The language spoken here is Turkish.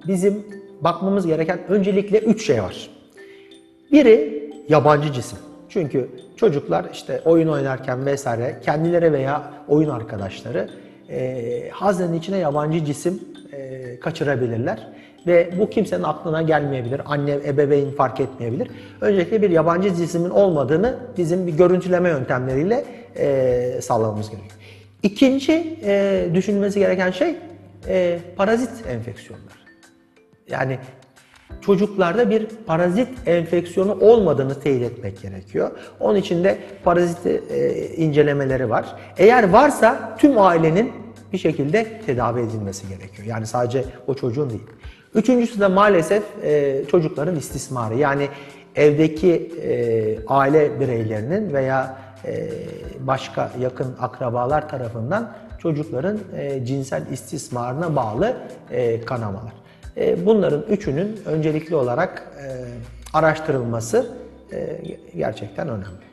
bizim bakmamız gereken öncelikle 3 şey var. Biri yabancı cisim. Çünkü çocuklar işte oyun oynarken vesaire kendileri veya oyun arkadaşları haznenin içine yabancı cisim kaçırabilirler. Ve bu kimsenin aklına gelmeyebilir. Anne, ebeveyn fark etmeyebilir. Öncelikle bir yabancı cismin olmadığını bizim bir görüntüleme yöntemleriyle sağlamamız gerekiyor. İkinci düşünülmesi gereken şey parazit enfeksiyonlar. Yani çocuklarda bir parazit enfeksiyonu olmadığını teyit etmek gerekiyor. Onun için de parazit incelemeleri var. Eğer varsa tüm ailenin bir şekilde tedavi edilmesi gerekiyor. Yani sadece o çocuğun değil. Üçüncüsü de maalesef çocukların istismarı. Yani evdeki aile bireylerinin veya başka yakın akrabalar tarafından çocukların cinsel istismarına bağlı kanamalar. Bunların üçünün öncelikli olarak araştırılması gerçekten önemli.